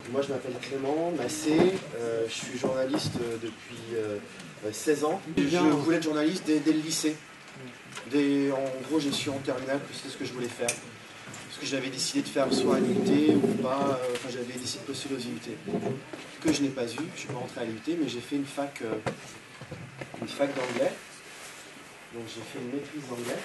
Moi, je m'appelle Clément Massé, je suis journaliste depuis 16 ans. Je voulais être journaliste dès le lycée. En gros, j'ai su en terminale que c'était ce que je voulais faire. Parce que j'avais décidé de faire soit un UT ou pas, enfin j'avais décidé de postuler aux IUT. Que je n'ai pas eu, je ne suis pas rentré à l'IUT, mais j'ai fait une fac d'anglais. Donc j'ai fait une maîtrise d'anglais.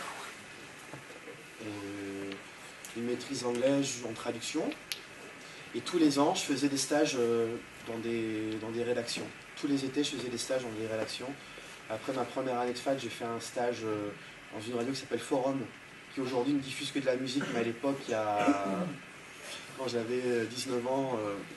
Une maîtrise d'anglais en traduction. Et tous les ans, je faisais des stages dans des rédactions. Tous les étés, je faisais des stages dans des rédactions. Après ma première année de fac, j'ai fait un stage dans une radio qui s'appelle Forum, qui aujourd'hui ne diffuse que de la musique, mais à l'époque, quand j'avais 19 ans,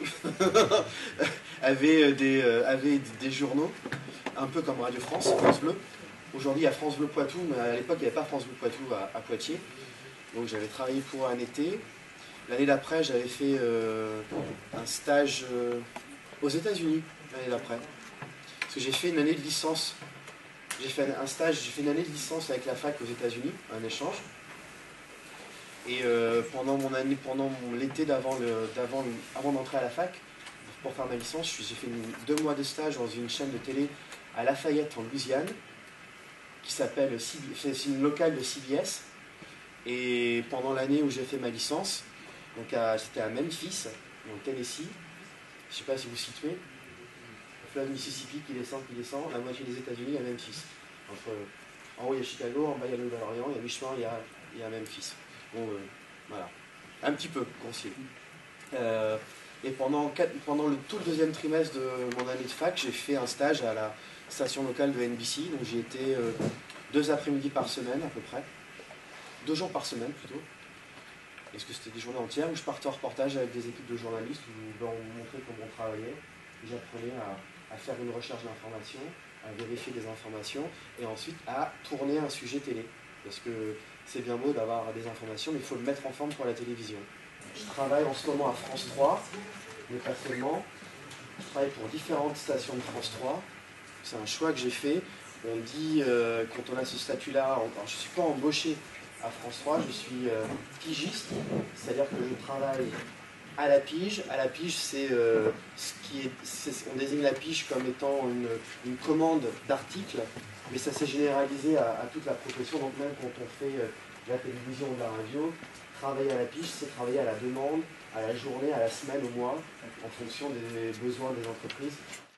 avait des journaux, un peu comme Radio France, France Bleu. Aujourd'hui, il y a France Bleu Poitou, mais à l'époque, il n'y avait pas France Bleu Poitou à Poitiers. Donc j'avais travaillé pour un été. L'année d'après, j'avais fait un stage aux États-Unis, l'année d'après. Parce que j'ai fait une année de licence. J'ai fait une année de licence avec la fac aux États-Unis, un échange. Et pendant l'été avant d'entrer à la fac, pour faire ma licence, j'ai fait 2 mois de stage dans une chaîne de télé à Lafayette, en Louisiane, qui s'appelle, c'est une locale de CBS. Et pendant l'année où j'ai fait ma licence, donc c'était à Memphis, dans le Tennessee. Je ne sais pas si vous situez. Le fleuve Mississippi qui descend, la moitié des États-Unis à Memphis. En haut il y a Chicago, en bas il y a Nouvelle-Orléans, et à mi-chemin il y a Memphis. Bon, voilà. Un petit peu grossier. Et pendant tout le deuxième trimestre de mon année de fac, j'ai fait un stage à la station locale de NBC. Donc j'ai été 2 après-midi par semaine à peu près. 2 jours par semaine plutôt. Est-ce que c'était des journées entières où je partais en reportage avec des équipes de journalistes où on montrait comment on travaillait. J'apprenais à faire une recherche d'informations, à vérifier des informations et ensuite à tourner un sujet télé. Parce que c'est bien beau d'avoir des informations, mais il faut le mettre en forme pour la télévision. Je travaille en ce moment à France 3, mais pas seulement. Je travaille pour différentes stations de France 3. C'est un choix que j'ai fait. On dit, quand on a ce statut-là, je ne suis pas embauché à France 3, je suis pigiste, c'est-à-dire que je travaille à la pige. À la pige, on désigne la pige comme étant une commande d'articles, mais ça s'est généralisé à toute la profession. Donc même quand on fait la télévision ou la radio, travailler à la pige, c'est travailler à la demande, à la journée, à la semaine, au mois, en fonction des besoins des entreprises.